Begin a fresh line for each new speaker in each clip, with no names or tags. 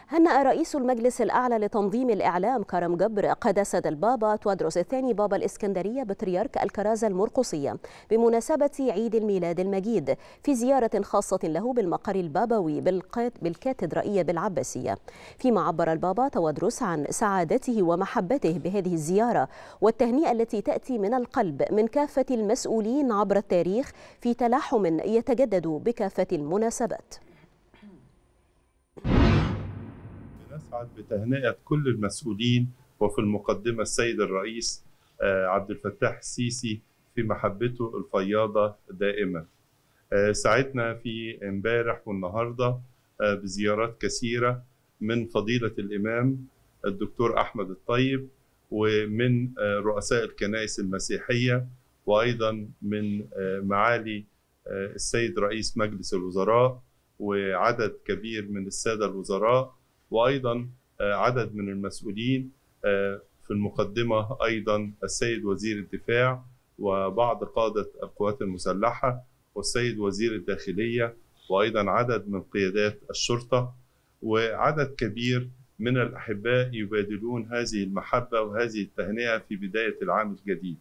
هنأ رئيس المجلس الأعلى لتنظيم الإعلام كرم جبر قداسة البابا توادرس الثاني بابا الإسكندرية بطريرك الكرازة المرقسية بمناسبة عيد الميلاد المجيد في زيارة خاصة له بالمقر البابوي بالكاتدرائية بالعباسية، فيما عبر البابا توادرس عن سعادته ومحبته بهذه الزيارة والتهنئة التي تأتي من القلب من كافة المسؤولين عبر التاريخ في تلاحم يتجدد بكافة المناسبات.
نسعد بتهنئة كل المسؤولين وفي المقدمة السيد الرئيس عبد الفتاح السيسي في محبته الفياضة دائما. سعدنا في امبارح والنهاردة بزيارات كثيرة من فضيلة الإمام الدكتور أحمد الطيب ومن رؤساء الكنائس المسيحية وأيضا من معالي السيد رئيس مجلس الوزراء وعدد كبير من السادة الوزراء وأيضا عدد من المسؤولين، في المقدمة أيضا السيد وزير الدفاع وبعض قادة القوات المسلحة والسيد وزير الداخلية وأيضا عدد من قيادات الشرطة وعدد كبير من الأحباء يبادلون هذه المحبة وهذه التهنئة في بداية العام الجديد.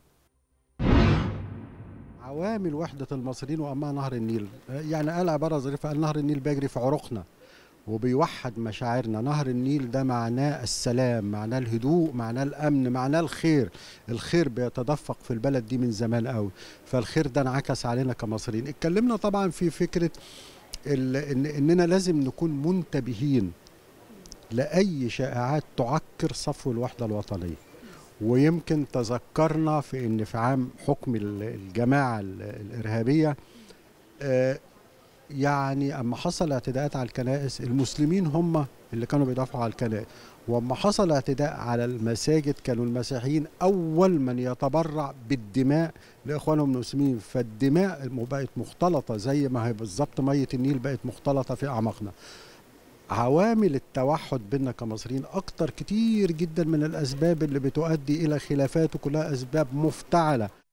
عوامل وحدة المصريين وأمام نهر النيل، يعني قال عبارة ظريفة، قال نهر النيل بيجري في عروقنا وبيوحد مشاعرنا. نهر النيل ده معناه السلام، معناه الهدوء، معناه الأمن، معناه الخير. الخير بيتدفق في البلد دي من زمان قوي، فالخير ده انعكس علينا كمصريين. اتكلمنا طبعا في فكرة إننا لازم نكون منتبهين لأي شائعات تعكر صفو الوحدة الوطنية. ويمكن تذكرنا في إن في عام حكم الجماعة الإرهابية يعني أما حصل اعتداءات على الكنائس، المسلمين هم اللي كانوا بيدافعوا على الكنائس، وأما حصل اعتداء على المساجد كانوا المسيحيين أول من يتبرع بالدماء لإخوانهم المسلمين. فالدماء بقت مختلطة زي ما هي بالظبط مية النيل بقت مختلطة في أعماقنا. عوامل التوحد بيننا كمصريين أكتر كتير جدا من الأسباب اللي بتؤدي إلى خلافات، وكلها أسباب مفتعلة.